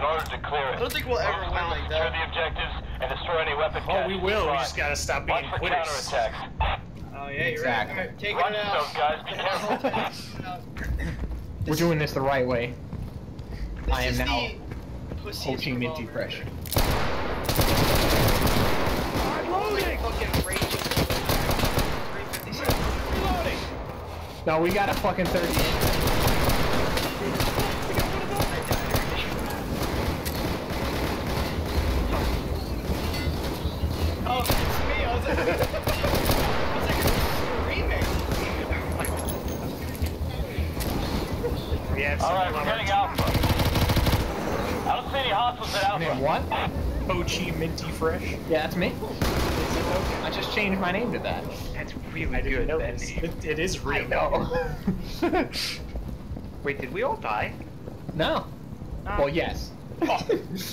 in order to clear it. I don't think we'll ever win like Secure that. the objectives and destroy any weapon. Oh, we will. We just gotta stop being Watch for quitters. counterattacks. Oh yeah, you're Exactly. right. Alright, take Watch it out. yourselves, guys. Be careful. We're doing this the right way. This I am is now the pussiest Ho Chi Minty revolver. fresh. I'm loading! Fucking raging. 357. Reloading. No, we got a fucking 30. Oh, it's me. I was like screaming. We have Alright, someone we're on heading our Alpha. I don't see any hostiles at Alpha. Name what? Ho Chi Minty Fresh. Yeah, that's me. I just changed my name to that. That's really I didn't good. know That this. name. It is real. I know. Wait, did we all die? No. Well, yes. we have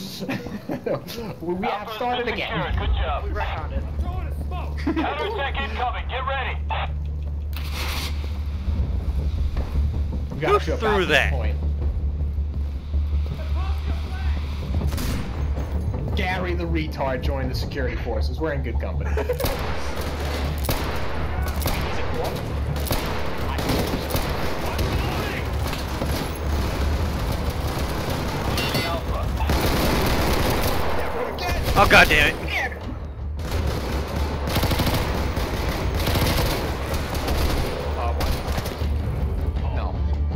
Alpha's started been again. secured. Good job. We retconned it. Counterattack incoming. Get ready. We gotta Who show threw back to the that? point. Gary the retard joined the security forces. We're in good company. Oh god damn it. No.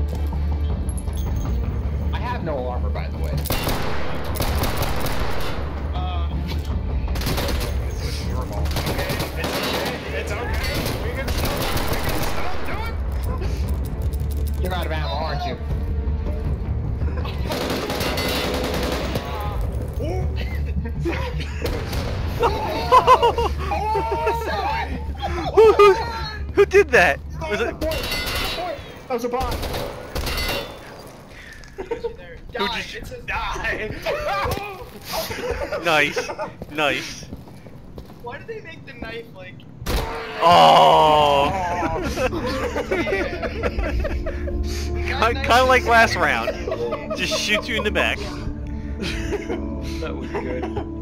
I have no armor, by the way. It's okay. We can stop. Do it. You're out of ammo, aren't you? Who did that? Was it? That was a bot. Die. just- It says Die. Nice. Nice. Why did they make the knife like? Oh. Got Kind of like last round. Just shoots you in the back. That was good.